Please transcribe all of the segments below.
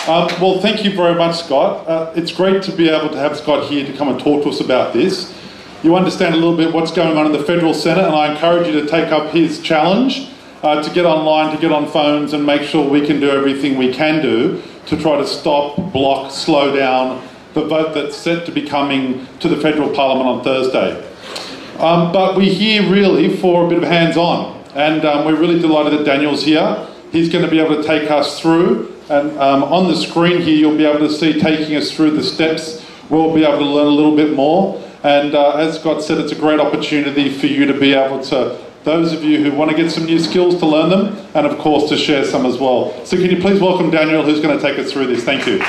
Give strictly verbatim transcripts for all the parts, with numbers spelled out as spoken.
Um, well, thank you very much, Scott. Uh, it's great to be able to have Scott here to come and talk to us about this. You understand a little bit what's going on in the federal Senate, and I encourage you to take up his challenge uh, to get online, to get on phones and make sure we can do everything we can do to try to stop, block, slow down the vote that's set to be coming to the federal parliament on Thursday. Um, but we're here really for a bit of hands-on, and um, we're really delighted that Daniel's here. He's going to be able to take us through, and um, on the screen here you'll be able to see taking us through the steps. We'll be able to learn a little bit more, and uh, as Scott said, it's a great opportunity for you to be able to, those of you who want to get some new skills, to learn them, and of course to share some as well. So can you please welcome Daniel, who's going to take us through this. Thank you.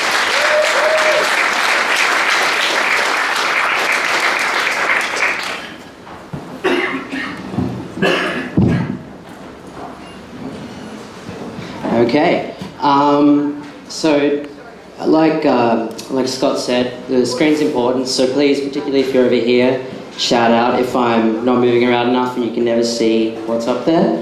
Okay, um, so like uh, like Scott said, the screen's important, so please, particularly if you're over here, shout out if I'm not moving around enough and you can never see what's up there.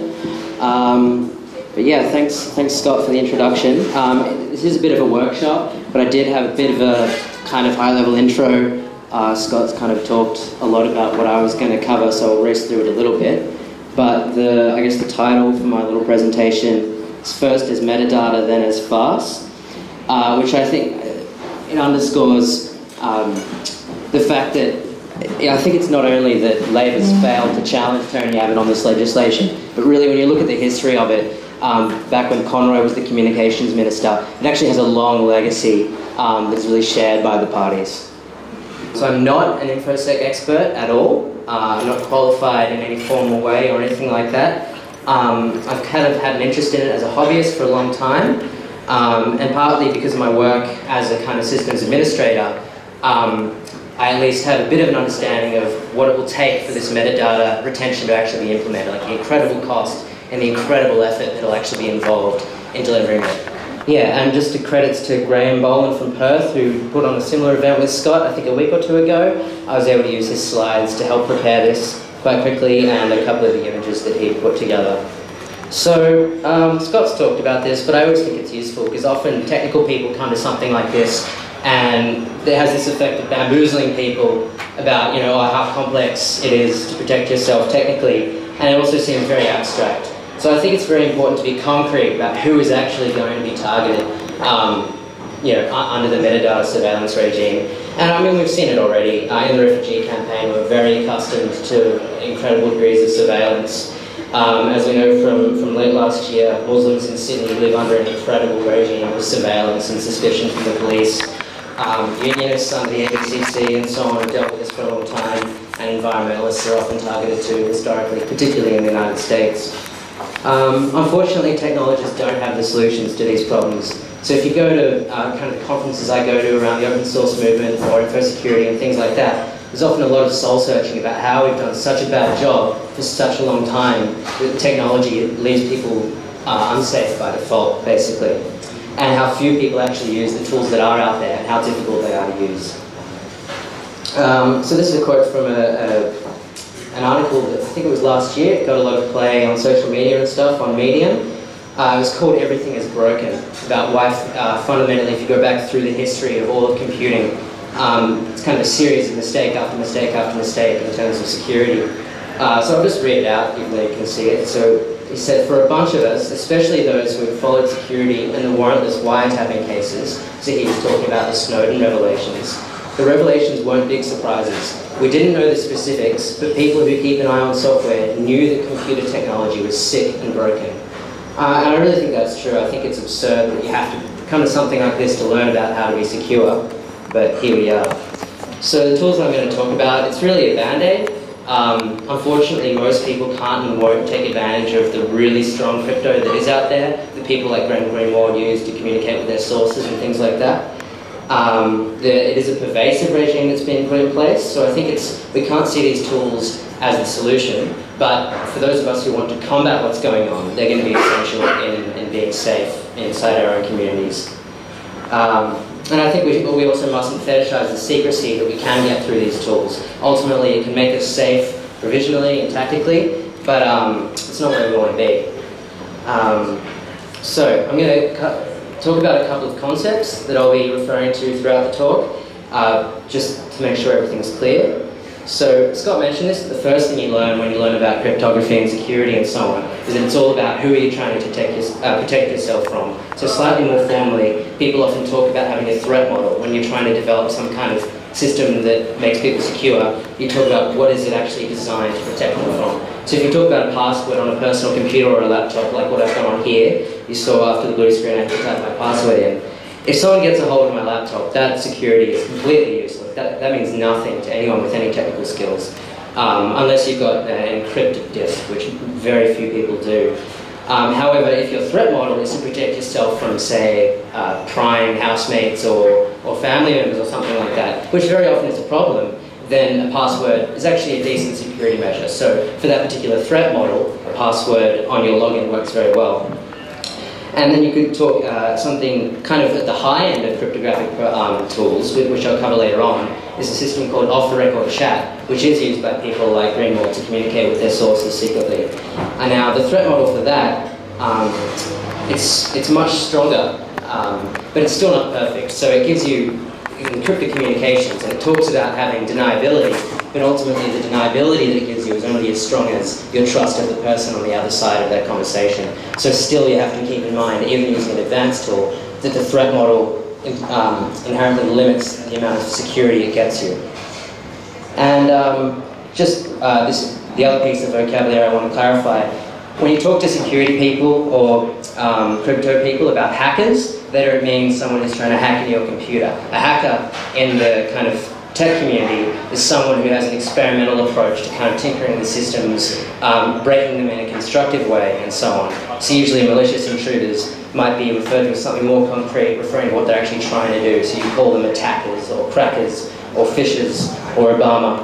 Um, but yeah, thanks, thanks Scott for the introduction. Um, this is a bit of a workshop, but I did have a bit of a kind of high-level intro. Uh, Scott's kind of talked a lot about what I was going to cover, so I'll race through it a little bit. But the, I guess the title for my little presentation is first as metadata, then as farce, uh, which I think it underscores um, the fact that I think it's not only that Labor's failed to challenge Tony Abbott on this legislation, but really when you look at the history of it, um, back when Conroy was the communications minister, it actually has a long legacy um, that's really shared by the parties. So I'm not an InfoSec expert at all. Uh, I'm not qualified in any formal way or anything like that. Um, I've kind of had an interest in it as a hobbyist for a long time, um, and partly because of my work as a kind of systems administrator, um, I at least have a bit of an understanding of what it will take for this metadata retention to actually be implemented, like the incredible cost and the incredible effort that will actually be involved in delivering it. Yeah, and just a credits to Graham Boland from Perth, who put on a similar event with Scott, I think a week or two ago. I was able to use his slides to help prepare this quite quickly, and a couple of the images that he put together. So, um, Scott's talked about this, but I always think it's useful because often technical people come to something like this and it has this effect of bamboozling people about, you know, how complex it is to protect yourself technically, and it also seems very abstract. So I think it's very important to be concrete about who is actually going to be targeted, um, you know, under the metadata surveillance regime. And I mean, we've seen it already. Uh, in the refugee campaign, we're very accustomed to incredible degrees of surveillance. Um, as we know from, from late last year, Muslims in Sydney live under an incredible regime of surveillance and suspicion from the police. Um, unionists under the A B C C and so on have dealt with this for a long time, and environmentalists are often targeted too, historically, particularly in the United States. Um, unfortunately, technologists don't have the solutions to these problems. So if you go to uh, kind of the conferences I go to around the open source movement or info security and things like that, there's often a lot of soul searching about how we've done such a bad job for such a long time that technology leaves people uh, unsafe by default, basically. And how few people actually use the tools that are out there and how difficult they are to use. Um, so this is a quote from a, a an article that I think it was last year. It got a lot of play on social media and stuff, on Medium. Uh, it was called Everything is Broken, about why uh, fundamentally, if you go back through the history of all of computing, um, it's kind of a series of mistake after mistake after mistake in terms of security. Uh, so I'll just read it out, even though you can see it. So he said, for a bunch of us, especially those who have followed security and the warrantless wiretapping cases, so he was talking about the Snowden revelations, the revelations weren't big surprises. We didn't know the specifics, but people who keep an eye on software knew that computer technology was sick and broken. Uh, and I really think that's true. I think it's absurd that you have to come to something like this to learn about how to be secure, but here we are. So the tools I'm going to talk about, it's really a band-aid. Um, unfortunately, most people can't and won't take advantage of the really strong crypto that is out there, that people like Graham Greenwald use to communicate with their sources and things like that. Um, the, it is a pervasive regime that's been put in place, so I think it's, we can't see these tools as the solution, but for those of us who want to combat what's going on, they're going to be essential in, in being safe inside our own communities. Um, and I think we, we also mustn't fetishize the secrecy that we can get through these tools. Ultimately, it can make us safe provisionally and tactically, but um, it's not where we want to be. Um, so I'm going to talk about a couple of concepts that I'll be referring to throughout the talk, uh, just to make sure everything's clear. So Scott mentioned this, the first thing you learn when you learn about cryptography and security and so on is that it's all about who are you trying to protect, your, uh, protect yourself from. So slightly more formally, people often talk about having a threat model when you're trying to develop some kind of system that makes people secure. You talk about what is it actually designed to protect them from. So if you talk about a password on a personal computer or a laptop, like what I've done on here, you saw after the blue screen I had to type my password in. If someone gets a hold of my laptop, that security is completely useless. That, that means nothing to anyone with any technical skills, um, unless you've got an encrypted disk, which very few people do. Um, however, if your threat model is to protect yourself from, say, uh, prying housemates or, or family members or something like that, which very often is a problem, then a password is actually a decent security measure. So for that particular threat model, a password on your login works very well. And then you could talk uh, something kind of at the high end of cryptographic um, tools, which I'll cover later on, is a system called off-the-record chat, which is used by people like Greenwald to communicate with their sources secretly. And now the threat model for that, um, it's, it's much stronger, um, but it's still not perfect. So it gives you encrypted communications, and it talks about having deniability, but ultimately the deniability that it gives you is only as strong as your trust of the person on the other side of that conversation. So still you have to keep in mind, even using an advanced tool, that the threat model um, inherently limits the amount of security it gets you. And um, just uh, this, the other piece of vocabulary I want to clarify, when you talk to security people or um, crypto people about hackers, they don't mean someone who's trying to hack into your computer. A hacker in the kind of tech community is someone who has an experimental approach to kind of tinkering the systems, um, breaking them in a constructive way, and so on. So usually malicious intruders might be referred to as something more concrete, referring to what they're actually trying to do. So you call them attackers, or crackers, or fishers, or Obama.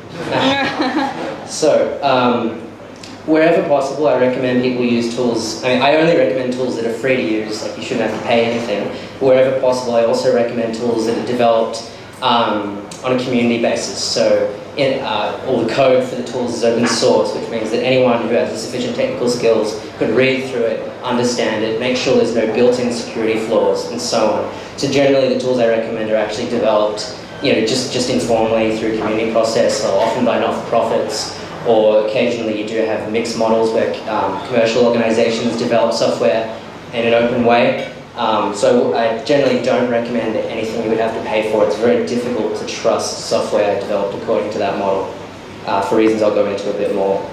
So, um, wherever possible, I recommend people use tools. I mean, I only recommend tools that are free to use, like you shouldn't have to pay anything. Wherever possible, I also recommend tools that are developed um, on a community basis. So in, uh, all the code for the tools is open source, which means that anyone who has the sufficient technical skills could read through it, understand it, make sure there's no built-in security flaws, and so on. So generally, the tools I recommend are actually developed, you know, just, just informally through community process, or often by not-for-profits, or occasionally you do have mixed models where um, commercial organizations develop software in an open way. Um, so I generally don't recommend anything you would have to pay for. It's very difficult to trust software developed according to that model, uh, for reasons I'll go into a bit more.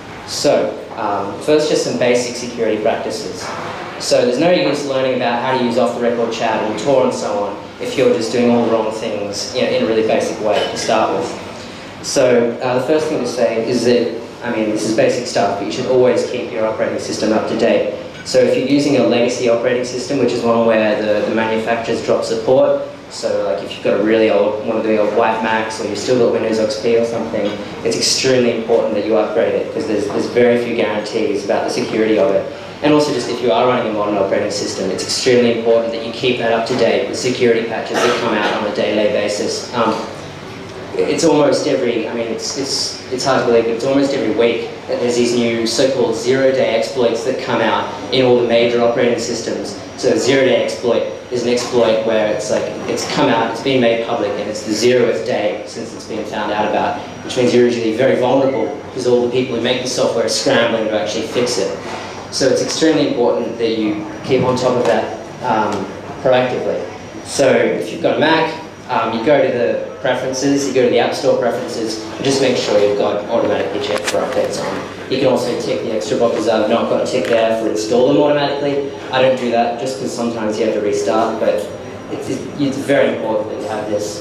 So um, first, just some basic security practices. So there's no use learning about how to use off-the-record chat and Tor and so on if you're just doing all the wrong things, you know, in a really basic way to start with. So uh, the first thing to say is that, I mean, this is basic stuff, but you should always keep your operating system up to date. So if you're using a legacy operating system, which is one where the, the manufacturers drop support, so like if you've got a really old, one of the old white Macs, or you've still got Windows X P or something, it's extremely important that you upgrade it, because there's, there's very few guarantees about the security of it. And also just if you are running a modern operating system, it's extremely important that you keep that up to date with security patches that come out on a daily basis. Um, It's almost every, I mean, it's, it's, it's hard to believe, but it's almost every week that there's these new so-called zero-day exploits that come out in all the major operating systems. So a zero-day exploit is an exploit where it's like, it's come out, it's been made public, and it's the zeroth day since it's been found out about, which means you're usually very vulnerable because all the people who make the software are scrambling to actually fix it. So it's extremely important that you keep on top of that um, proactively. So if you've got a Mac, Um, you go to the preferences, you go to the App Store preferences, and just make sure you've got automatically checked for updates on. You can also tick the extra boxes I've not got a tick there for install them automatically. I don't do that just because sometimes you have to restart, but it's, it's very important that you have this.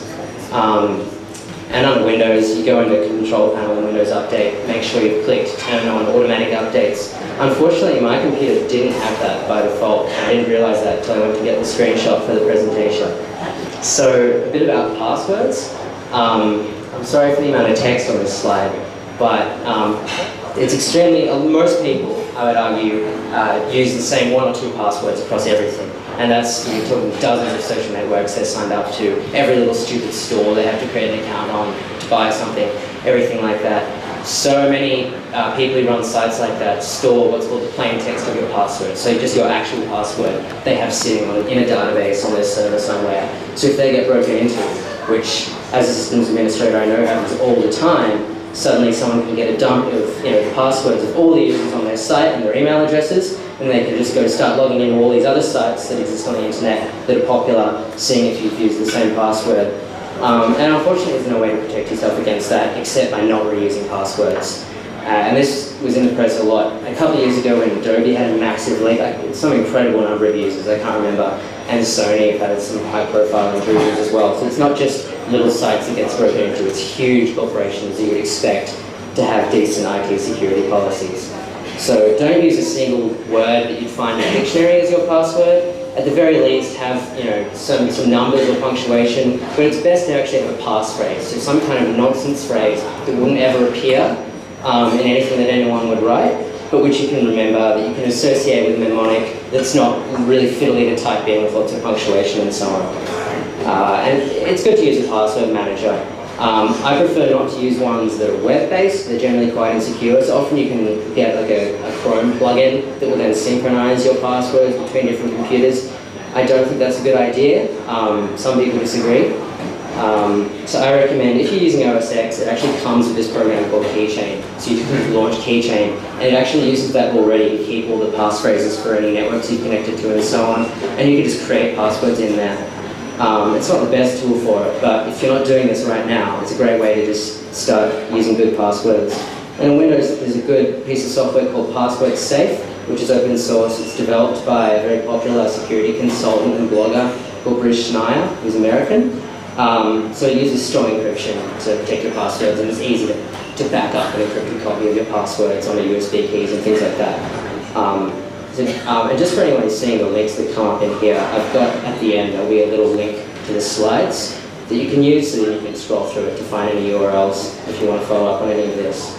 Um, and on Windows, you go into Control Panel and Windows Update, make sure you've clicked Turn on Automatic Updates. Unfortunately, my computer didn't have that by default. I didn't realize that until I went to get the screenshot for the presentation. So, a bit about passwords. Um, I'm sorry for the amount of text on this slide, but um, it's extremely, uh, most people, I would argue, uh, use the same one or two passwords across everything. And that's, you're talking dozens of social networks they're signed up to, every little stupid store they have to create an account on to buy something, everything like that. so many uh, people who run sites like that store what's called the plain text of your password. So just your actual password they have sitting on, in a database on their server somewhere. So if they get broken into, which as a systems administrator I know happens all the time, suddenly someone can get a dump of you know, the passwords of all the users on their site and their email addresses, and they can just go start logging into all these other sites that exist on the internet that are popular, seeing if you've used the same password. Um, and unfortunately there's no way to protect yourself against that except by not reusing passwords. Uh, and this was in the press a lot. A couple of years ago when Adobe had a massive leak, like some incredible number of users, I can't remember, and Sony had some high profile intrusions as well. So it's not just little sites that gets broken into, it's huge corporations that you would expect to have decent I T security policies. So don't use a single word that you'd find in a dictionary as your password. At the very least have you know, some, some numbers or punctuation, but it's best to actually have a passphrase, so some kind of nonsense phrase that wouldn't ever appear um, in anything that anyone would write, but which you can remember, that you can associate with a mnemonic that's not really fiddly to type in with lots of punctuation and so on. Uh, and it's good to use a password manager. Um, I prefer not to use ones that are web-based. They're generally quite insecure, so often you can get like a, a Chrome plugin that will then synchronize your passwords between different computers. I don't think that's a good idea. Um, some people disagree. Um, so I recommend, if you're using O S X, it actually comes with this program called Keychain. So you can launch Keychain, and it actually uses that already to keep all the passphrases for any networks you've connected to and so on, and you can just create passwords in there. Um, it's not the best tool for it, but if you're not doing this right now, it's a great way to just start using good passwords. And in Windows, there's a good piece of software called Password Safe, which is open source. It's developed by a very popular security consultant and blogger called Bruce Schneier, who's American. Um, so it uses strong encryption to protect your passwords, and it's easy to, to back up an encrypted copy of your passwords on a U S B keys and things like that. Um, So, um, and just for anyone who's seeing the links that come up in here, I've got at the end, there'll be a little link to the slides that you can use so that you can scroll through it to find any U R Ls if you want to follow up on any of this.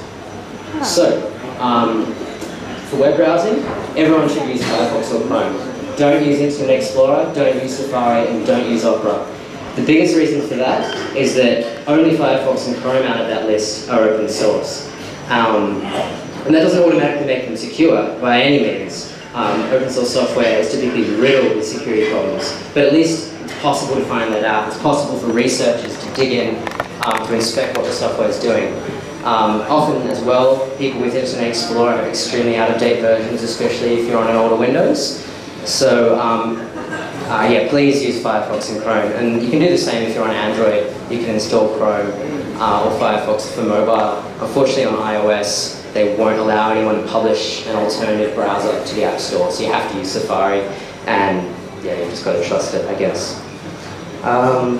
So, um, for web browsing, everyone should use Firefox or Chrome. Don't use Internet Explorer, don't use Safari, and don't use Opera. The biggest reason for that is that only Firefox and Chrome out of that list are open source. Um, and that doesn't automatically make them secure by any means. Um, open source software is typically riddled with security problems, but at least it's possible to find that out. It's possible for researchers to dig in um, to inspect what the software is doing. Um, often as well, people with Internet Explorer have extremely out-of-date versions, especially if you're on an older Windows. So um, uh, yeah, please use Firefox and Chrome. And you can do the same if you're on Android. You can install Chrome uh, or Firefox for mobile. Unfortunately on iOS, they won't allow anyone to publish an alternative browser to the App Store, so you have to use Safari, and yeah, you've just got to trust it, I guess. Um,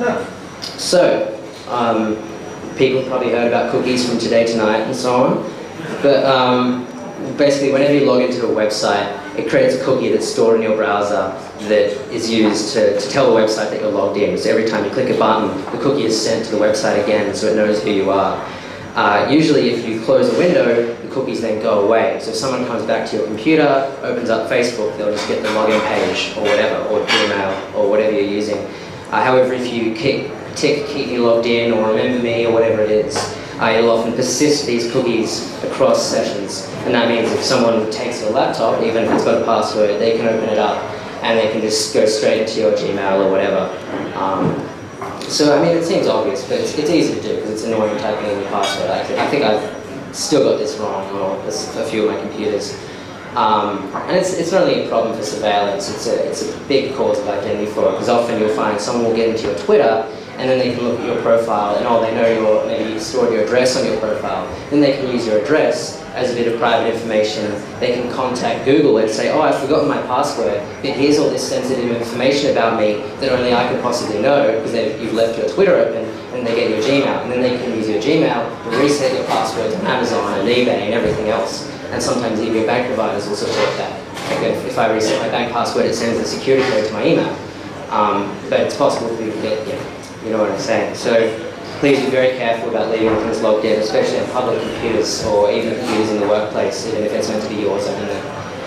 so, um, people probably heard about cookies from Today Tonight and so on, but um, basically whenever you log into a website, it creates a cookie that's stored in your browser that is used to, to tell the website that you're logged in. So every time you click a button, the cookie is sent to the website again, so it knows who you are. Uh, usually if you close a window, the cookies then go away. So if someone comes back to your computer, opens up Facebook, they'll just get the login page or whatever, or email, or whatever you're using. Uh, however, if you kick, tick keep me logged in, or remember me, or whatever it is, uh, you'll often persist these cookies across sessions. And that means if someone takes your laptop, even if it's got a password, they can open it up and they can just go straight into your Gmail or whatever. Um, So, I mean, it seems obvious, but it's, it's easy to do because it's annoying typing in your password. I, I think I've still got this wrong on a few of my computers. Um, and it's, it's not only a problem for surveillance, it's a, it's a big cause of identity fraud, because often you'll find someone will get into your Twitter and then they can look at your profile and oh, they know your, maybe you stored your address on your profile. Then they can use your address as a bit of private information. They can contact Google and say, oh, I've forgotten my password, but here's all this sensitive information about me that only I could possibly know because you've left your Twitter open, and they get your Gmail. And then they can use your Gmail to reset your passwords on Amazon and eBay and everything else. And sometimes even your bank providers will support that. Like if, if I reset my bank password, it sends a security code to my email. Um, but it's possible for you to get, yeah, you know what I'm saying. So please be very careful about leaving things logged in, especially on public computers or even computers in the workplace, even if it's meant to be yours only.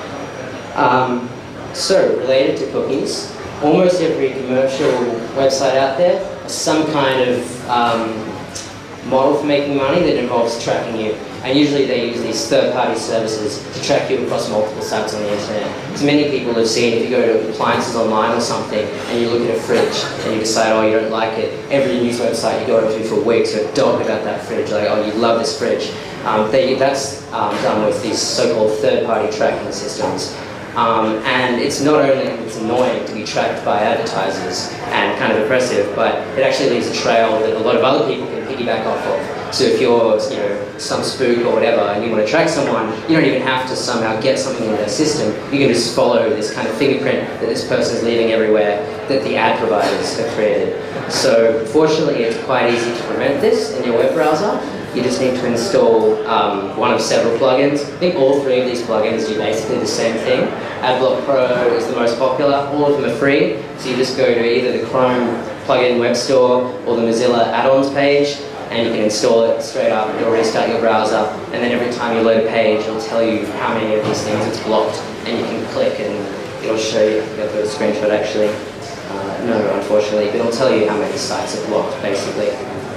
Um, so, related to cookies, almost every commercial website out there has some kind of um, model for making money that involves tracking you. And usually they use these third-party services to track you across multiple sites on the internet. So many people have seen, if you go to appliances online or something, and you look at a fridge, and you decide, oh, you don't like it, every news website you go to for weeks are dog about that fridge, like, oh, you love this fridge. Um, they, that's um, done with these so-called third-party tracking systems. Um, and it's not only it's annoying to be tracked by advertisers and kind of oppressive, but it actually leaves a trail that a lot of other people can piggyback off of. So if you're, you know, some spook or whatever, and you want to track someone, you don't even have to somehow get something in their system. You can just follow this kind of fingerprint that this person's leaving everywhere that the ad providers have created. So fortunately, it's quite easy to prevent this in your web browser. You just need to install um, one of several plugins. I think all three of these plugins do basically the same thing. AdBlock Pro is the most popular. All of them are free. So you just go to either the Chrome plugin web store or the Mozilla add-ons page, and you can install it straight up. It'll restart your browser, and then every time you load a page, it'll tell you how many of these things it's blocked, and you can click and it'll show you. I've got a screenshot actually. Uh, no, unfortunately, but it'll tell you how many sites are blocked, basically.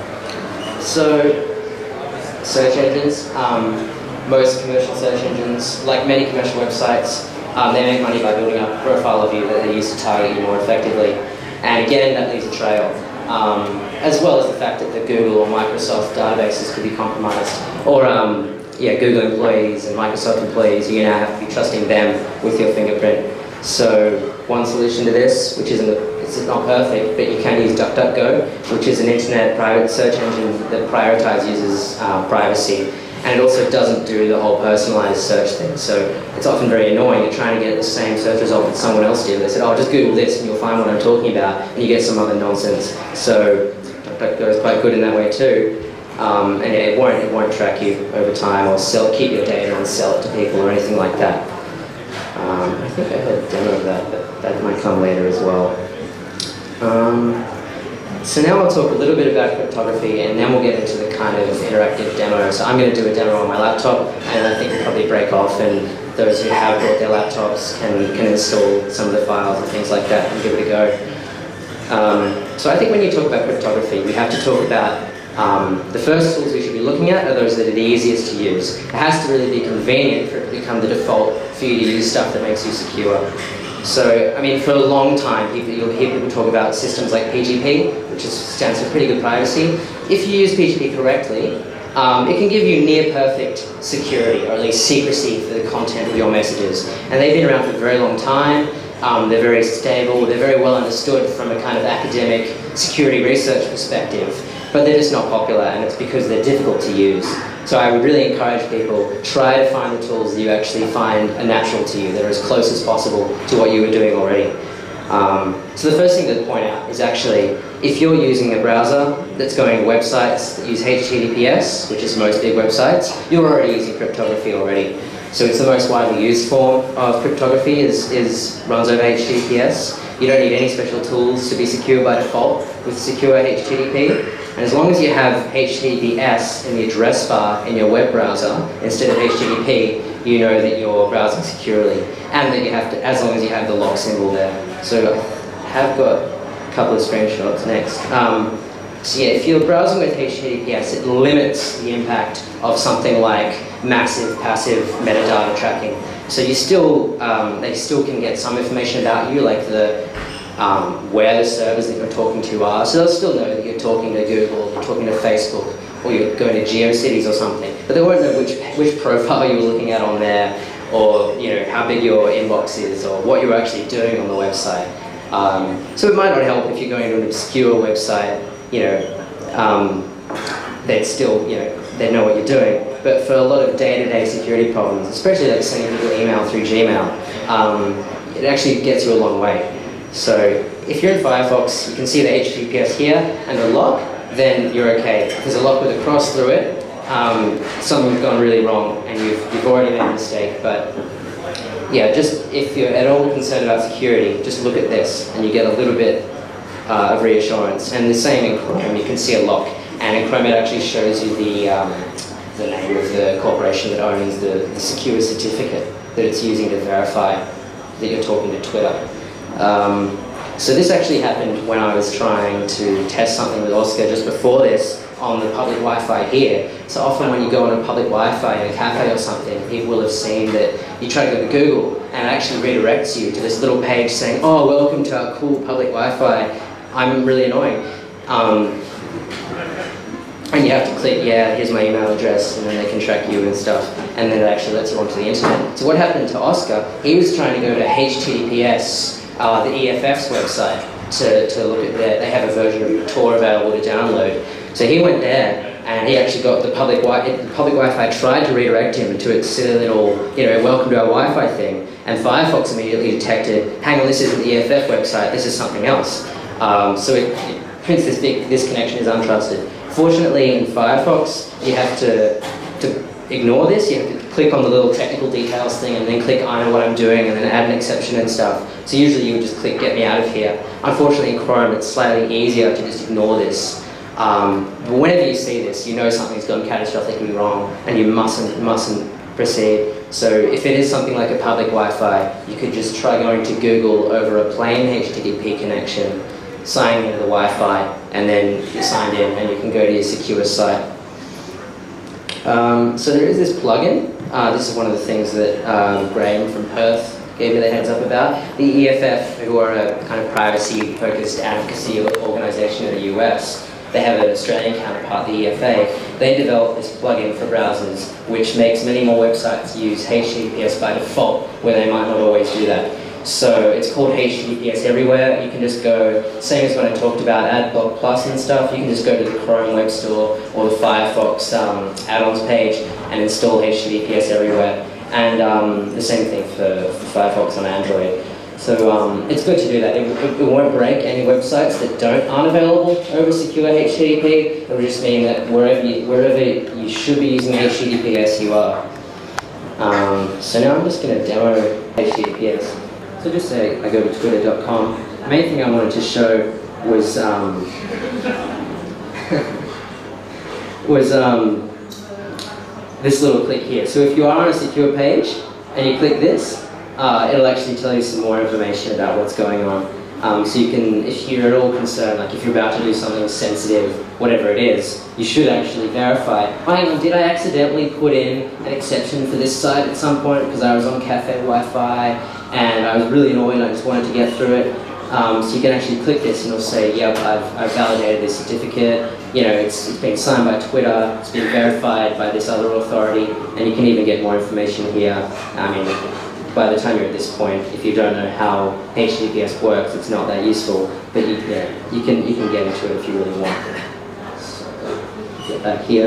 So, search engines, um, most commercial search engines, like many commercial websites, um, they make money by building up a profile of you that they use to target you more effectively. And again, that leaves a trail, um, as well as the fact that the Google or Microsoft databases could be compromised. Or, um, yeah, Google employees and Microsoft employees, you now have to be trusting them with your fingerprint. So, one solution to this, which isn't a it's not perfect, but you can use DuckDuckGo, which is an internet private search engine that prioritizes users' uh, privacy. And it also doesn't do the whole personalized search thing. So it's often very annoying. You're trying to get the same search result that someone else did. They said, oh, just Google this and you'll find what I'm talking about, and you get some other nonsense. So DuckDuckGo is quite good in that way too. Um, and it won't, it won't track you over time or sell, keep your data and sell it to people or anything like that. Um, I think I had a demo of that, but that might come later as well. Um, so now I'll talk a little bit about cryptography, and then we'll get into the kind of interactive demo. So I'm going to do a demo on my laptop, and I think we'll probably break off, and those who have brought their laptops can, can install some of the files and things like that and give it a go. Um, so I think when you talk about cryptography, we have to talk about um, the first tools we should be looking at are those that are the easiest to use. It has to really be convenient for it to become the default for you to use stuff that makes you secure. So, I mean, for a long time, people, you'll hear people talk about systems like P G P, which is, stands for pretty good privacy. If you use P G P correctly, um, it can give you near-perfect security, or at least secrecy for the content of your messages. And they've been around for a very long time. Um, they're very stable. They're very well understood from a kind of academic security research perspective. But they're just not popular, and it's because they're difficult to use. So I would really encourage people, try to find the tools that you actually find are natural to you, that are as close as possible to what you were doing already. Um, so the first thing to point out is actually, if you're using a browser that's going to websites that use H T T P S, which is most big websites, you're already using cryptography already. So it's the most widely used form of cryptography, is, is runs over H T T P S. You don't need any special tools to be secure by default with secure H T T P. And as long as you have H T T P S in the address bar in your web browser instead of H T T P, you know that you're browsing securely, and that you have to, as long as you have the lock symbol there. So I have got a couple of screenshots next. Um, so yeah, if you're browsing with H T T P S, it limits the impact of something like massive passive metadata tracking. So you still, um, they still can get some information about you, like the Um, where the servers that you're talking to are. So they'll still know that you're talking to Google, you're talking to Facebook, or you're going to GeoCities or something. But they won't know which, which profile you were looking at on there, or you know how big your inbox is, or what you're actually doing on the website. Um, so it might not help if you're going to an obscure website, you know, um, they'd still, you know, they know what you're doing. But for a lot of day-to-day security problems, especially like sending people email through Gmail, um, it actually gets you a long way. So if you're in Firefox, you can see the H T T P S here and the lock, then you're okay. If there's a lock with a cross through it, um, something's gone really wrong and you've, you've already made a mistake. But yeah, just if you're at all concerned about security, just look at this and you get a little bit uh, of reassurance. And the same in Chrome, you can see a lock. And in Chrome it actually shows you the, um, the name of the corporation that owns the, the secure certificate that it's using to verify that you're talking to Twitter. Um, so this actually happened when I was trying to test something with Oscar just before this on the public Wi-Fi here. So often when you go on a public Wi-Fi in a cafe or something, people will have seen that you try to go to Google and it actually redirects you to this little page saying, oh, welcome to our cool public Wi-Fi. I'm really annoying. Um, and you have to click, yeah, here's my email address, and then they can track you and stuff, and then it actually lets you onto the internet. So what happened to Oscar, he was trying to go to H T T P S, uh, the E F F's website, to, to look at their, they have a version of Tor available to download. So he went there, and he actually got the public Wi the public Wi-Fi tried to redirect him to its silly little, you know, welcome to our Wi-Fi thing, and Firefox immediately detected, hang on, this isn't the E F F website, this is something else. Um, so it, it prints this big, this connection is untrusted. Fortunately, in Firefox, you have to, to ignore this. You have to click on the little technical details thing and then click, I know what I'm doing, and then add an exception and stuff. So usually you would just click, get me out of here. Unfortunately, in Chrome, it's slightly easier to just ignore this. Um, but whenever you see this, you know something's gone catastrophically wrong, and you mustn't, mustn't proceed. So if it is something like a public Wi-Fi, you could just try going to Google over a plain H T T P connection, signing into the Wi-Fi, and then you're signed in and you can go to your secure site. Um, so there is this plugin. Uh, this is one of the things that um, Graham from Perth gave me the heads up about. The E F F, who are a kind of privacy-focused advocacy organisation in the U S, they have an Australian counterpart, the E F A. They developed this plugin for browsers, which makes many more websites use H T T P S by default, where they might not always do that. So it's called H T T P S everywhere. You can just go, same as when I talked about AdBlock Plus and stuff, you can just go to the Chrome Web Store or the Firefox um, add-ons page and install H T T P S everywhere. And um, the same thing for, for Firefox on Android. So um, it's good to do that. It, it, it won't break any websites that don't aren't available over secure H T T P. It will just mean that wherever you, wherever you should be using H T T P S, you are. Um, so now I'm just going to demo H T T P S. So just say I go to twitter dot com. The main thing I wanted to show was um, was um, this little click here. So if you are on a secure page and you click this, uh, it'll actually tell you some more information about what's going on. Um, so you can, if you're at all concerned, like if you're about to do something sensitive, whatever it is, you should actually verify. Oh, hang on, did I accidentally put in an exception for this site at some point because I was on cafe Wi-Fi and I was really annoyed and I just wanted to get through it? Um, so you can actually click this and it'll say, yep, I've, I've validated this certificate. You know, it's, it's been signed by Twitter, it's been verified by this other authority, and you can even get more information here. I mean, by the time you're at this point, if you don't know how H T T P S works, it's not that useful. But you, yeah, you can you can get into it if you really want. So, get back here.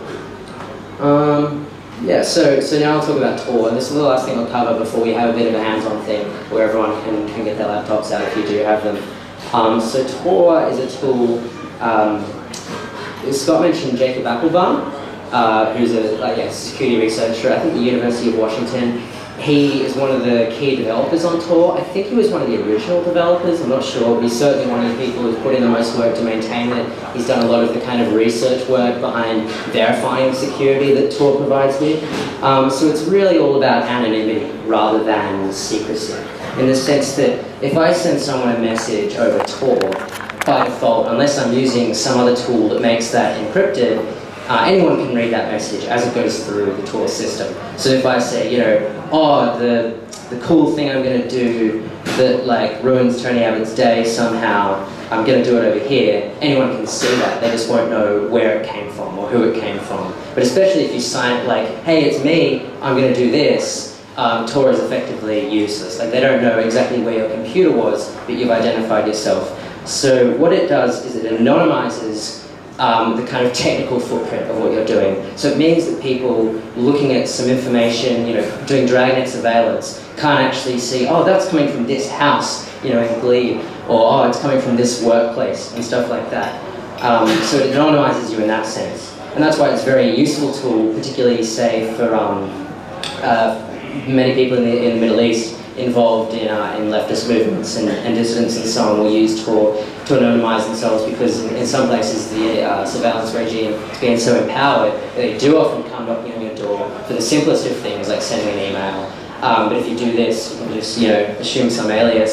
Um, yeah. So so now I'll talk about Tor. And this is the last thing I'll cover before we have a bit of a hands-on thing where everyone can can get their laptops out if you do have them. Um, so Tor is a tool. Um, Scott mentioned Jacob Applebaum, uh, who's a like, yeah, security researcher I think at the University of Washington. He is one of the key developers on Tor. I think he was one of the original developers, I'm not sure, but he's certainly one of the people who's put in the most work to maintain it. He's done a lot of the kind of research work behind verifying security that Tor provides me. Um, so it's really all about anonymity rather than secrecy, in the sense that if I send someone a message over Tor, by default, unless I'm using some other tool that makes that encrypted, Uh, anyone can read that message as it goes through the Tor system. So if I say, you know, oh, the, the cool thing I'm going to do that like ruins Tony Abbott's day somehow, I'm going to do it over here, anyone can see that. They just won't know where it came from or who it came from. But especially if you sign it like, hey, it's me, I'm going to do this, um, Tor is effectively useless. Like they don't know exactly where your computer was, but you've identified yourself. So what it does is it anonymizes Um, the kind of technical footprint of what you're doing. So it means that people looking at some information, you know, doing dragnet surveillance, can't actually see, oh, that's coming from this house, you know, in Glebe, or oh, it's coming from this workplace, and stuff like that. Um, so it anonymizes you in that sense. And that's why it's a very useful tool, particularly, say, for um, uh, many people in the, in the Middle East involved in, uh, in leftist movements and, and dissidents and so on will use Tor to anonymize themselves, because in, in some places the uh, surveillance regime is being so empowered that they do often come knocking on your door for the simplest of things like sending an email. Um, but if you do this, you can just, you know, assume some alias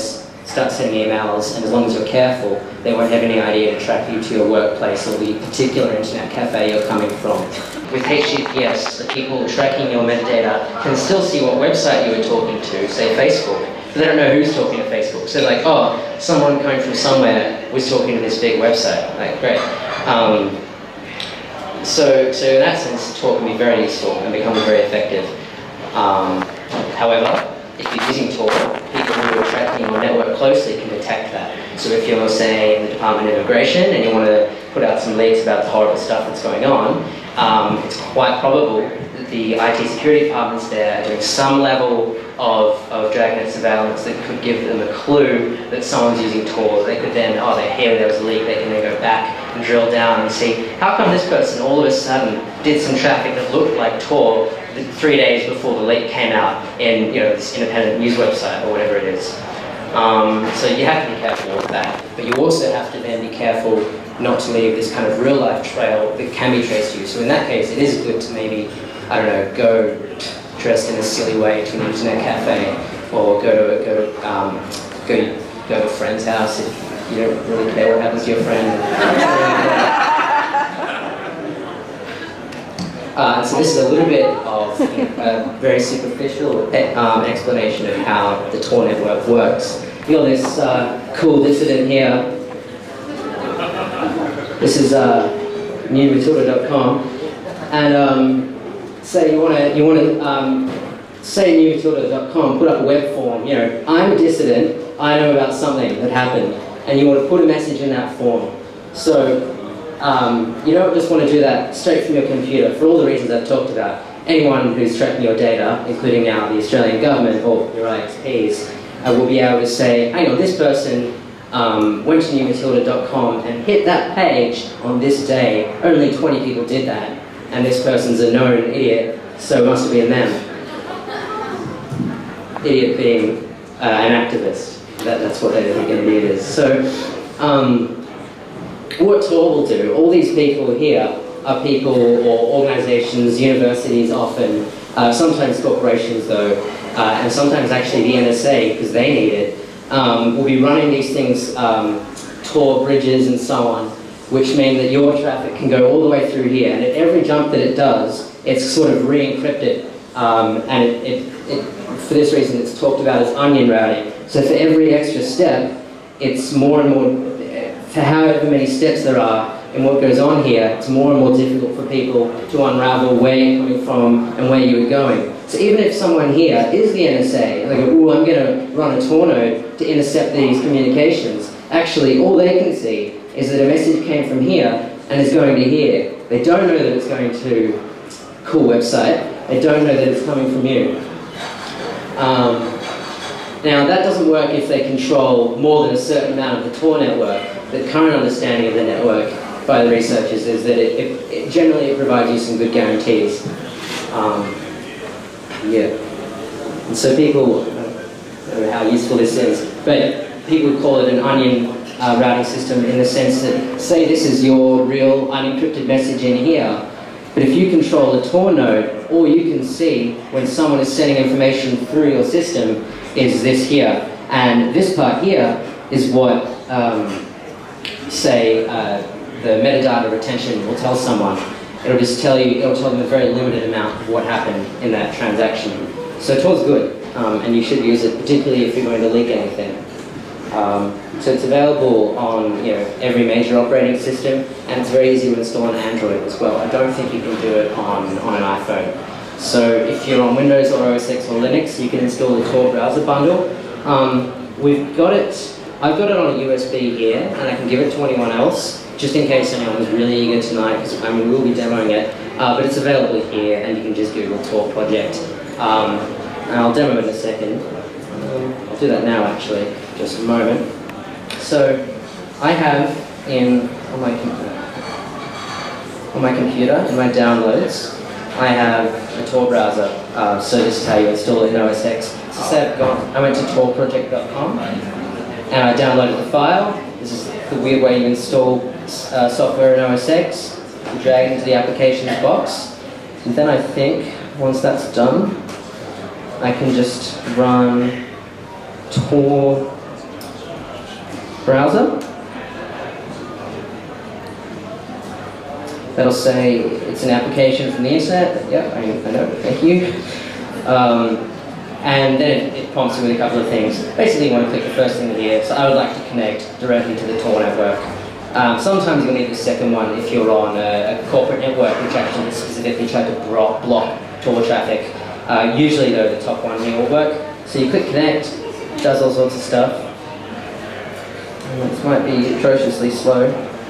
start sending emails, and as long as you're careful, they won't have any idea to track you to your workplace or the particular internet cafe you're coming from. With H T T P S, the people tracking your metadata can still see what website you were talking to, say Facebook, but they don't know who's talking to Facebook. So like, oh, someone coming from somewhere was talking to this big website. Like, great. Um, so, so in that sense, Tor can be very useful and become very effective. Um, however, if you're using Tor, people who are tracking your network closely can detect that. So if you're, say, in the Department of Immigration and you want to put out some leaks about the horrible stuff that's going on, um, it's quite probable that the I T security departments there are doing some level of, of dragnet surveillance that could give them a clue that someone's using Tor. They could then, oh, they hear there was a leak, they can then go back and drill down and see, how come this person all of a sudden did some traffic that looked like Tor three days before the leak came out in, you know, this independent news website or whatever it is. Um, so you have to be careful with that, but you also have to then be careful not to leave this kind of real life trail that can be traced to you. So in that case, it is good to maybe, I don't know, go dressed in a silly way to an internet cafe, or go to go to um, go go to a friend's house if you don't really care what happens to your friend. Uh, so this is a little bit of you know, a very superficial um, explanation of how the Tor network works. You got this uh, cool dissident here. This is uh, new matilda dot com, and um, say you want to you want to um, say new matilda dot com, put up a web form. You know, I'm a dissident. I know about something that happened, and you want to put a message in that form. So. Um, you don't just want to do that straight from your computer for all the reasons I've talked about. Anyone who's tracking your data, including now the Australian government or your I X Ps, uh, will be able to say, hang on, this person um, went to new matilda dot com and hit that page on this day. Only twenty people did that, and this person's a known idiot, so it must have been them. Idiot being uh, an activist. That, that's what they think an idiot is. So. Um, What Tor will do, all these people here are people or organisations, universities often, uh, sometimes corporations though, uh, and sometimes actually the N S A, because they need it, um, will be running these things, um, Tor bridges and so on, which mean that your traffic can go all the way through here, and at every jump that it does, it's sort of re-encrypted, um, and it, it, it, for this reason it's talked about as onion routing. So for every extra step, it's more and more, for however many steps there are in what goes on here, it's more and more difficult for people to unravel where you're coming from and where you were going. So even if someone here is the N S A, and they go, ooh, I'm going to run a Tor node to intercept these communications, actually all they can see is that a message came from here and is going to here. They don't know that it's going to cool website. They don't know that it's coming from you. Um, now that doesn't work if they control more than a certain amount of the Tor network. The current understanding of the network by the researchers is that it, it, it generally it provides you some good guarantees. Um, yeah. And so people, I don't know how useful this is, but people call it an onion uh, routing system in the sense that, say this is your real unencrypted message in here, but if you control a Tor node, all you can see when someone is sending information through your system is this here. And this part here is what um, say uh, the metadata retention will tell someone. It'll just tell you, it'll tell them a very limited amount of what happened in that transaction. So Tor's good, um, and you should use it, particularly if you're going to leak anything. Um, so it's available on you know every major operating system, and it's very easy to install on Android as well. I don't think you can do it on, on an iPhone. So if you're on Windows or O S X or Linux, you can install the Tor browser bundle. Um, we've got it I've got it on a U S B here, and I can give it to anyone else, just in case anyone was really eager tonight, because I mean, we'll be demoing it. Uh, but it's available here, and you can just Google Tor project. Um, and I'll demo it in a second. Um, I'll do that now, actually, just a moment. So, I have in on my computer, on my computer in my downloads, I have a Tor browser. Uh, so this is how you install it in O S X. So say I've gone, I went to tor project dot com. And I downloaded the file. This is the weird way you install uh, software in O S X. You drag it into the applications box. And then I think, once that's done, I can just run Tor browser. That'll say it's an application from the internet. Yep, I, I know, thank you. Um, and then it, it prompts you with a couple of things. Basically, you want to click the first thing here. So I would like to connect directly to the Tor network. Um, sometimes you'll need the second one if you're on a, a corporate network which actually specifically try to block, block Tor traffic. Uh, usually, though, the top one here will work. So you click connect, it does all sorts of stuff. And this might be atrociously slow.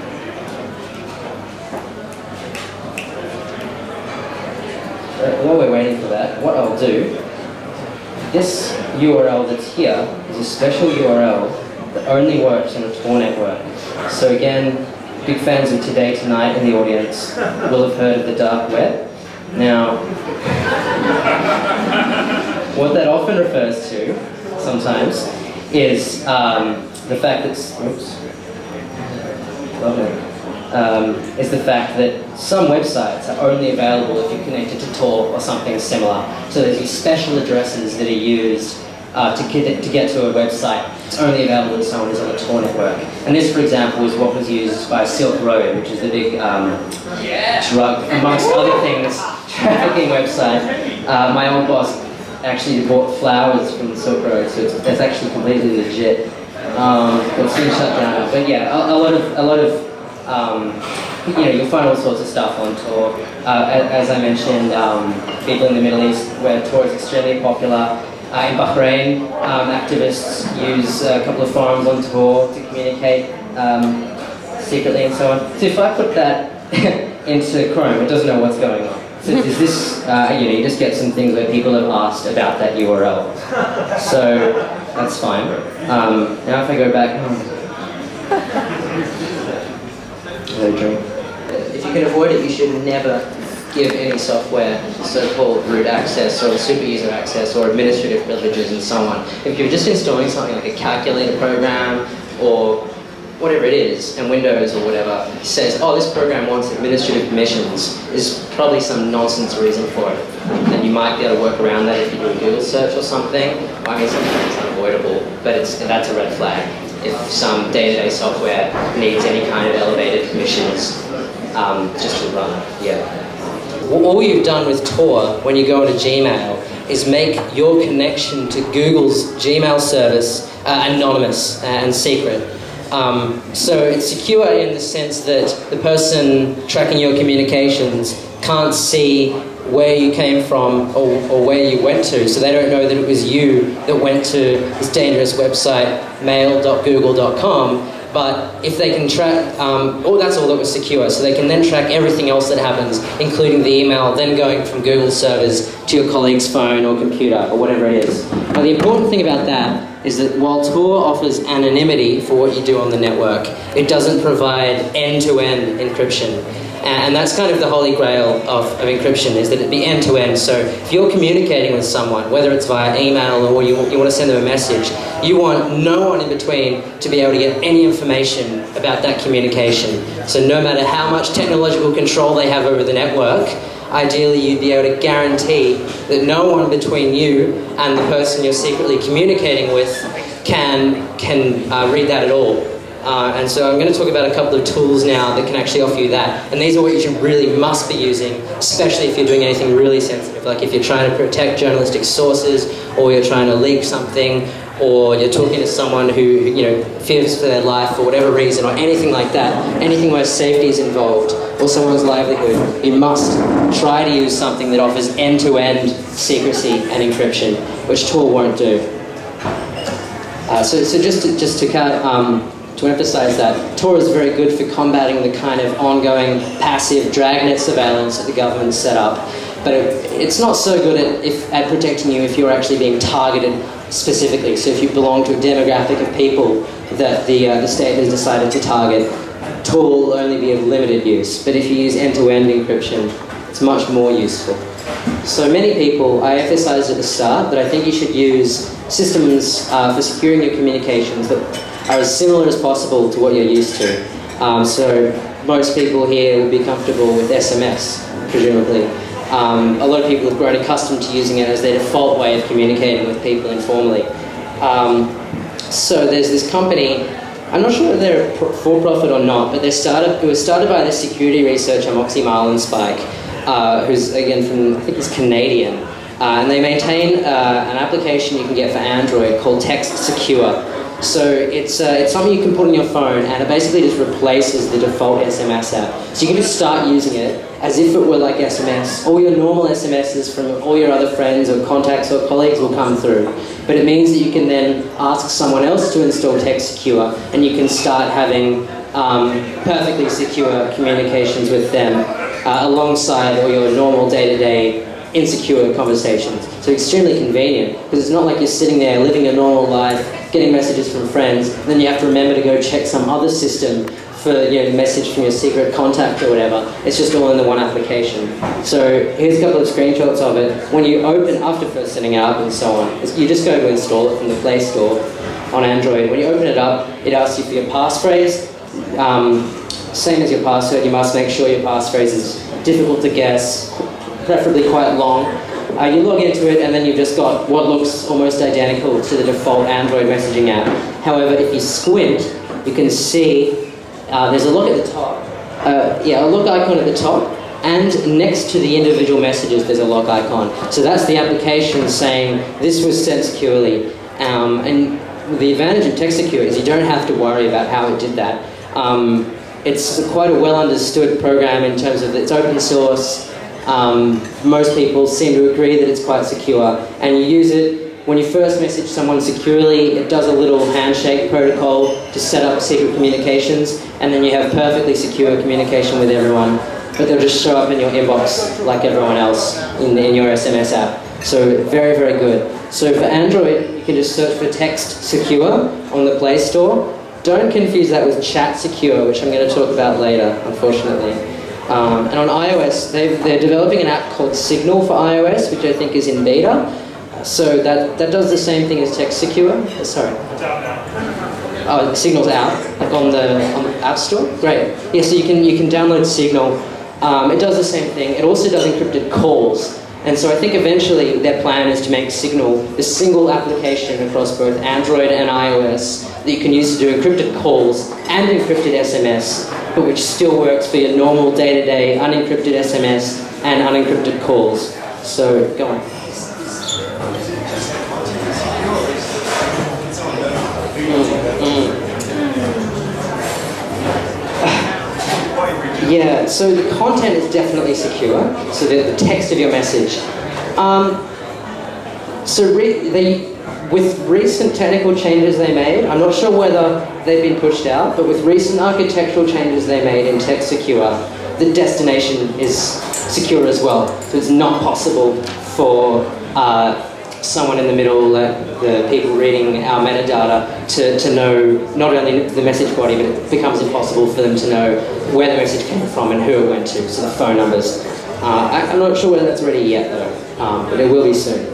So while we're waiting for that, what I'll do, this U R L that's here is a special U R L that only works on a Tor network. So again, big fans of Today Tonight in the audience will have heard of the dark web. Now, what that often refers to, sometimes, is um, the fact that, oops, um, is the fact that some websites are only available if you're connected to Tor or something similar. So there's these special addresses that are used uh, to, get, to get to a website. It's only available if someone is on a Tor network. And this, for example, is what was used by Silk Road, which is the big um, drug, amongst other things, trafficking website. Uh, my old boss actually bought flowers from the Silk Road, so it's, it's actually completely legit. Um, it's been shut down. But yeah, a, a lot of, a lot of um, you know, you'll find all sorts of stuff on Tor. Uh, as, as I mentioned, um, people in the Middle East where Tor is extremely popular. Uh, in Bahrain, um, activists use a couple of forums on Tor to communicate um, secretly and so on. So if I put that into Chrome, it doesn't know what's going on. So is this, uh, you know, you just get some things where people have asked about that U R L. So that's fine. Um, now if I go back, if you can avoid it, you should never give any software so-called root access or super user access or administrative privileges and so on. If you're just installing something like a calculator program or whatever it is, and Windows or whatever says, oh, this program wants administrative permissions, is probably some nonsense reason for it. Then you might be able to work around that if you do a Google search or something. I mean, sometimes it's unavoidable, but it's, that's a red flag. If some day-to-day software needs any kind of elevated permissions um, just to run, yeah. All you've done with Tor when you go into Gmail is make your connection to Google's Gmail service uh, anonymous and secret. Um, so it's secure in the sense that the person tracking your communications can't see where you came from or, or where you went to, so they don't know that it was you that went to this dangerous website, mail dot google dot com. But if they can track, um, oh, that's all that was secure, so they can then track everything else that happens, including the email, then going from Google servers to your colleague's phone or computer or whatever it is. Now, the important thing about that is that while Tor offers anonymity for what you do on the network, it doesn't provide end-to-end encryption. And that's kind of the holy grail of, of encryption, is that it be end-to-end. So if you're communicating with someone, whether it's via email or you, you want to send them a message, you want no one in between to be able to get any information about that communication. So no matter how much technological control they have over the network, ideally you'd be able to guarantee that no one between you and the person you're secretly communicating with can, can uh, read that at all. Uh, and so I'm going to talk about a couple of tools now that can actually offer you that. And these are what you should really must be using, especially if you're doing anything really sensitive, like if you're trying to protect journalistic sources, or you're trying to leak something, or you're talking to someone who, you know, fears for their life for whatever reason, or anything like that, anything where safety is involved, or someone's livelihood, you must try to use something that offers end-to-end secrecy and encryption, which Tor won't do. Uh, so, so just to, just to um, To emphasize that, Tor is very good for combating the kind of ongoing passive dragnet surveillance that the government set up, but it, it's not so good at, if, at protecting you if you're actually being targeted specifically. So if you belong to a demographic of people that the, uh, the state has decided to target, Tor will only be of limited use. But if you use end-to-end encryption, it's much more useful. So many people, I emphasized at the start, that I think you should use systems uh, for securing your communications that are as similar as possible to what you're used to. Um, so most people here will be comfortable with S M S, presumably. Um, a lot of people have grown accustomed to using it as their default way of communicating with people informally. Um, so there's this company I'm not sure whether they're for-profit or not, but they started, it was started by the security researcher Moxie Marlinspike, uh, who's, again, from, I think he's Canadian. Uh, and they maintain uh, an application you can get for Android called Text Secure. So it's, uh, it's something you can put on your phone, and it basically just replaces the default S M S app. So you can just start using it as if it were like S M S. All your normal S M Ses from all your other friends or contacts or colleagues will come through. But it means that you can then ask someone else to install Text Secure, and you can start having um, perfectly secure communications with them uh, alongside all your normal day-to-day insecure conversations. So extremely convenient, because it's not like you're sitting there living a normal life, getting messages from friends, and then you have to remember to go check some other system for, you know, message from your secret contact or whatever. It's just all in the one application. So here's a couple of screenshots of it. When you open, after first setting it up and so on, you just go to install it from the Play Store on Android. When you open it up, it asks you for your passphrase. Um, same as your password, you must make sure your passphrase is difficult to guess, preferably quite long. Uh, you log into it, and then you've just got what looks almost identical to the default Android messaging app. However, if you squint, you can see uh, there's a look at the top. Uh, yeah, a look icon at the top, and next to the individual messages, there's a lock icon. So that's the application saying this was sent securely. Um, and the advantage of Text Secure is you don't have to worry about how it did that. Um, it's quite a well understood program in terms of it's open source. Um, most people seem to agree that it's quite secure, and you use it when you first message someone securely. It does a little handshake protocol to set up secret communications, and then you have perfectly secure communication with everyone, but they'll just show up in your inbox like everyone else in, in your S M S app. So very, very good. So for Android, you can just search for Text Secure on the Play Store. Don't confuse that with Chat Secure, which I'm going to talk about later, unfortunately. Um, and on iOS, they're developing an app called Signal for iOS, which I think is in beta. So that, that does the same thing as Text Secure. Oh, sorry. It's out now. Oh, Signal's out, like on the, on the App Store? Great. Yeah, so you can, you can download Signal. Um, it does the same thing. It also does encrypted calls. And so I think eventually their plan is to make Signal a single application across both Android and iOS that you can use to do encrypted calls and encrypted S M S, but which still works for your normal day-to-day unencrypted S M S and unencrypted calls. So, go on. Mm, mm. Yeah, so the content is definitely secure, so the, the text of your message. Um, so re they, with recent technical changes they made, I'm not sure whether they've been pushed out, but with recent architectural changes they made in Text Secure, the destination is secure as well. So it's not possible for uh, someone in the middle, uh, the people reading our metadata, to, to know not only the message body, but it becomes impossible for them to know where the message came from and who it went to, so the phone numbers. Uh, I, I'm not sure whether that's ready yet though, um, but it will be soon.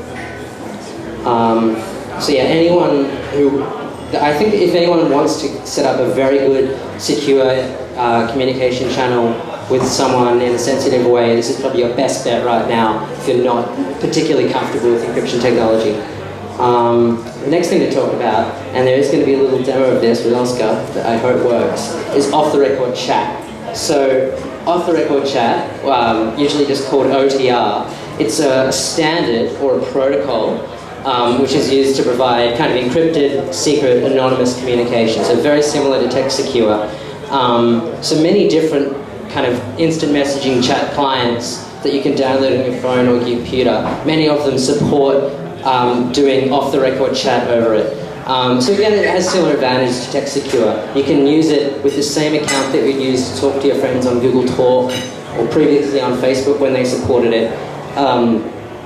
Um, so yeah, anyone who, I think if anyone wants to set up a very good, secure uh, communication channel with someone in a sensitive way, this is probably your best bet right now if you're not particularly comfortable with encryption technology. Um, the next thing to talk about, and there is going to be a little demo of this with Oscar that I hope works, is off-the-record chat. So off-the-record chat, um, usually just called O T R, it's a standard or a protocol um, which is used to provide kind of encrypted, secret, anonymous communication. So very similar to Text Secure. Um, so many different kind of instant messaging chat clients that you can download on your phone or computer. Many of them support um, doing off-the-record chat over it. Um, so again, it has similar advantages to Text Secure. You can use it with the same account that we use to talk to your friends on Google Talk or previously on Facebook when they supported it. Um,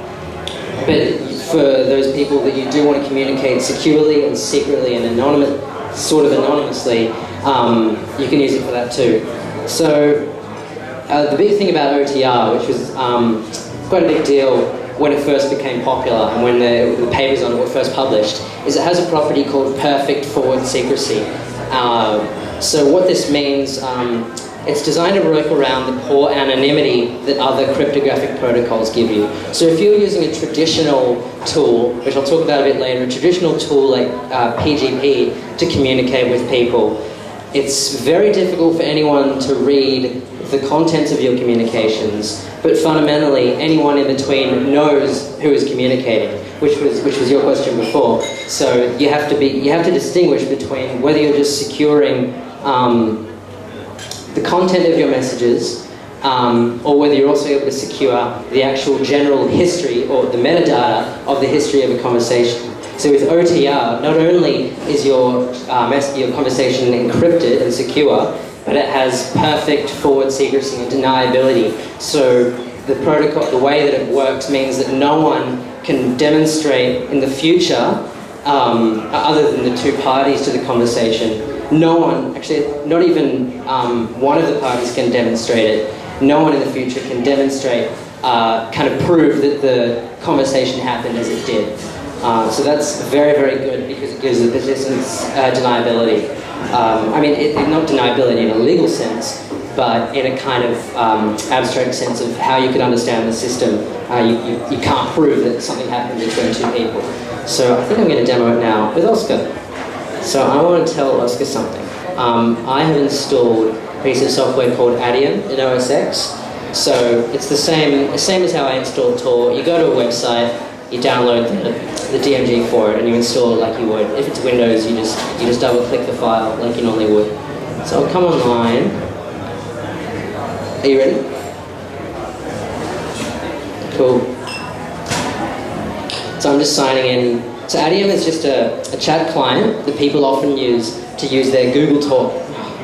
but for those people that you do want to communicate securely and secretly and anonymous, sort of anonymously, um, you can use it for that too. So uh, the big thing about O T R, which was um, quite a big deal when it first became popular and when the, the papers on it were first published, is it has a property called perfect forward secrecy. Uh, so what this means, um, it's designed to work around the poor anonymity that other cryptographic protocols give you. So if you're using a traditional tool, which I'll talk about a bit later, a traditional tool like uh, P G P to communicate with people, it's very difficult for anyone to read the contents of your communications, but fundamentally anyone in between knows who is communicating, which was which was your question before. So you have to be you have to distinguish between whether you're just securing um, the content of your messages, um, or whether you're also able to secure the actual general history or the metadata of the history of a conversation. So with O T R, not only is your, uh, mess your conversation encrypted and secure, but it has perfect forward secrecy and deniability. So the protocol, the way that it works means that no one can demonstrate in the future, um, other than the two parties to the conversation, no one, actually not even um, one of the parties can demonstrate it. No one in the future can demonstrate, uh, kind of prove that the conversation happened as it did. Uh, so that's very, very good because it gives the participants uh, deniability. Um, I mean, it, it, not deniability in a legal sense, but in a kind of um, abstract sense of how you can understand the system. Uh, you, you, you can't prove that something happened between two people. So I think I'm going to demo it now with Oscar. So I want to tell Oscar something. Um, I have installed a piece of software called Adium in O S X. So it's the same, same as how I installed Tor. You go to a website, you download the, the D M G for it, and you install it like you would. If it's Windows, you just you just double click the file like you normally would. So I'll come online. Are you ready? Cool. So I'm just signing in. So Adium is just a, a chat client that people often use to use their Google Talk.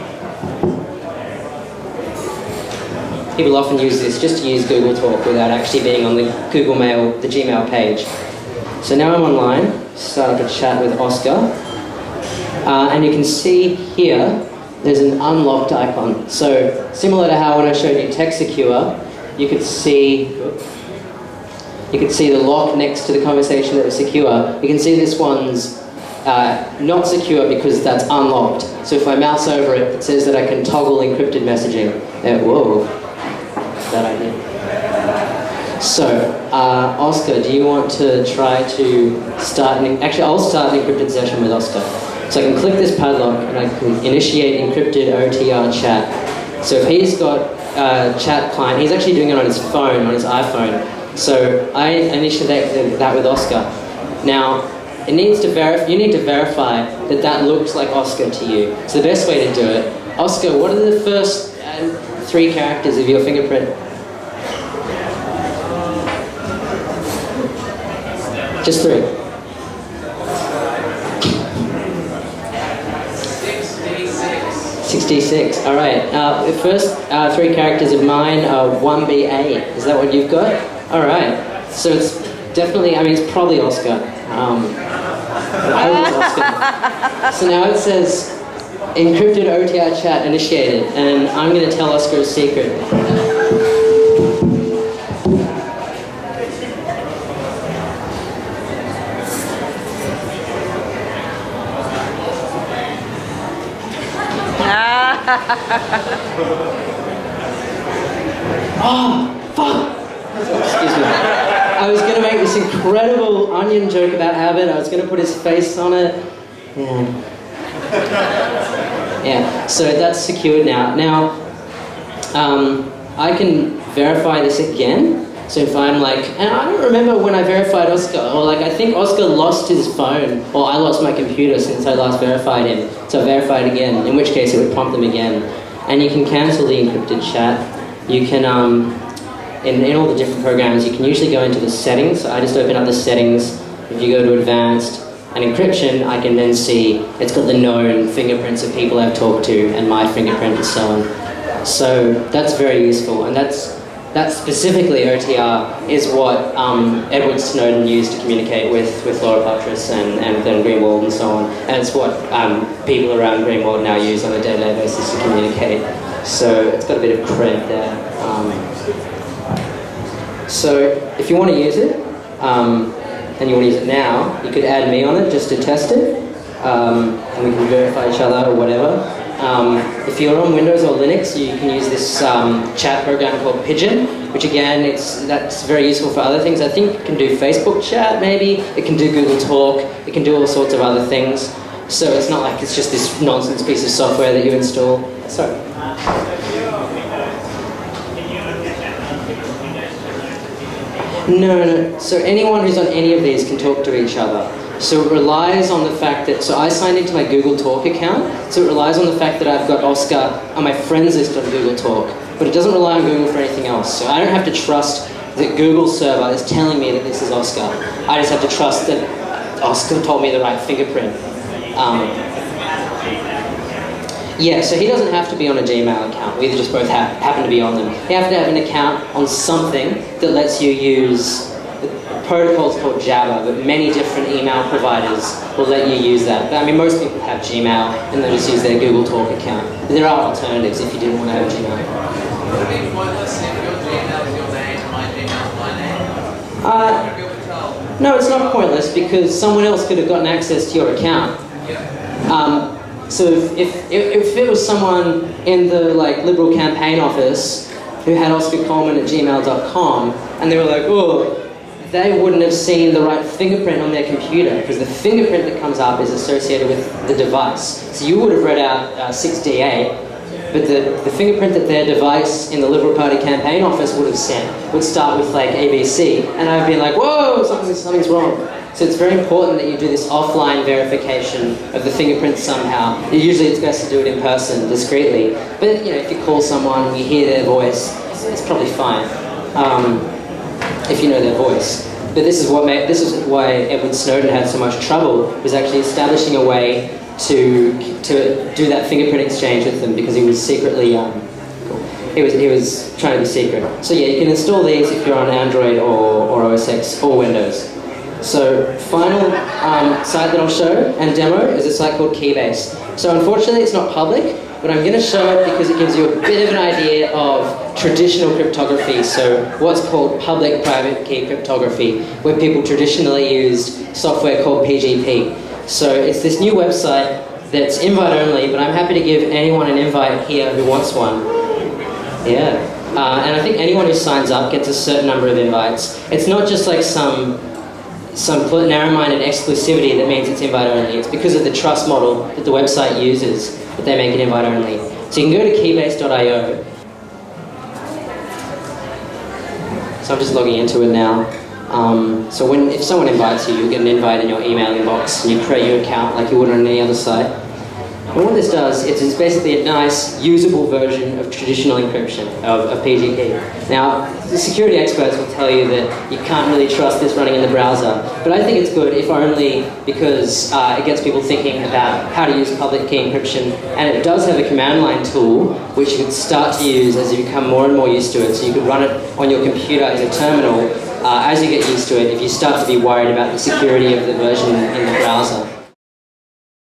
People often use this just to use Google Talk without actually being on the Google Mail, the Gmail page. So now I'm online, start up a chat with Oscar, uh, and you can see here there's an unlocked icon. So similar to how when I showed you Text Secure, you could see you could see the lock next to the conversation that was secure. You can see this one's uh, not secure because that's unlocked. So if I mouse over it, it says that I can toggle encrypted messaging. Uh, whoa. That idea. So, uh, Oscar, do you want to try to start an, actually I'll start an encrypted session with Oscar. So I can click this padlock and I can initiate encrypted O T R chat. So if he's got a chat client, he's actually doing it on his phone, on his iPhone. So I initiate that with Oscar. Now, it needs to verify, you need to verify that that looks like Oscar to you. So the best way to do it, Oscar, what are the first uh, three characters of your fingerprint? Just three. sixty-six. All right. Uh, the first uh, three characters of mine are one B A. Is that what you've got? All right. So it's definitely, I mean, it's probably Oscar. Um, I hope it's Oscar. So now it says encrypted O T R chat initiated, and I'm going to tell Oscar a secret. Oh, fuck! Excuse me. I was going to make this incredible onion joke about Abbott. I was going to put his face on it. Yeah. Yeah, so that's secured now. Now, um, I can verify this again. So if I'm like, and I don't remember when I verified Oscar, or like I think Oscar lost his phone, or I lost my computer since I last verified him. So I verified again, in which case it would prompt them again. And you can cancel the encrypted chat. You can, um, in, in all the different programs, you can usually go into the settings. So I just open up the settings. If you go to advanced and encryption, I can then see it's got the known fingerprints of people I've talked to and my fingerprint and so on. So that's very useful, and that's That specifically, O T R, is what um, Edward Snowden used to communicate with, with Laura Buttress and, and then Greenwald and so on. And it's what um, people around Greenwald now use on a day-to-day basis to communicate. So it's got a bit of cred there. Um, so if you want to use it, um, and you want to use it now, you could add me on it just to test it. Um, and we can verify each other or whatever. Um, if you're on Windows or Linux, you can use this um, chat program called Pigeon, which again, it's, that's very useful for other things. I think it can do Facebook chat, maybe. It can do Google Talk. It can do all sorts of other things. So it's not like it's just this nonsense piece of software that you install. Sorry. No, no. So anyone who's on any of these can talk to each other. So it relies on the fact that, so I signed into my Google Talk account, so it relies on the fact that I've got Oscar on my friends list on Google Talk, but it doesn't rely on Google for anything else. So I don't have to trust that Google server is telling me that this is Oscar. I just have to trust that Oscar told me the right fingerprint. Um, yeah, so he doesn't have to be on a Gmail account. We just both ha happen to be on them. You have to have an account on something that lets you use, the protocol's called Jabber, but many different email providers will let you use that. But I mean, most people have Gmail and they just use their Google Talk account. But there are alternatives if you didn't want to have Gmail. Would it be pointless if your Gmail is your name and my Gmail is my name? Uh, no, it's not pointless because someone else could have gotten access to your account. Um, so if, if, if it was someone in the like Liberal campaign office who had Oscar Coleman at gmail dot com and they were like, oh, they wouldn't have seen the right fingerprint on their computer because the fingerprint that comes up is associated with the device. So you would have read out uh, six D eight, but the, the fingerprint that their device in the Liberal Party campaign office would have sent would start with like A B C, and I'd be like, whoa, something's, something's wrong. So it's very important that you do this offline verification of the fingerprint somehow. Usually it's best to do it in person, discreetly. But you know, if you call someone, you hear their voice, it's, it's probably fine. Um, if you know their voice. But this is what made, this is why Edward Snowden had so much trouble, was actually establishing a way to to do that fingerprint exchange with them because he was secretly um, he was he was trying to be secret. So yeah, you can install these if you're on Android or, or O S X or Windows. So final um, site that I'll show and demo is a site called Keybase. So unfortunately it's not public, but I'm going to show it because it gives you a bit of an idea of traditional cryptography, so what's called public-private key cryptography, where people traditionally used software called P G P. So it's this new website that's invite-only, but I'm happy to give anyone an invite here who wants one. Yeah. Uh, and I think anyone who signs up gets a certain number of invites. It's not just like some some narrow-minded exclusivity that means it's invite-only. It's because of the trust model that the website uses that they make it invite-only. So you can go to keybase dot i o. So I'm just logging into it now. Um, so when if someone invites you, you'll get an invite in your email inbox, and you create your account like you would on any other site. And what this does, it's, it's basically a nice, usable version of traditional encryption, of, of P G P. Now, the security experts will tell you that you can't really trust this running in the browser, but I think it's good, if only because uh, it gets people thinking about how to use public key encryption, and it does have a command line tool, which you can start to use as you become more and more used to it. So you can run it on your computer in a terminal uh, as you get used to it, if you start to be worried about the security of the version in the browser.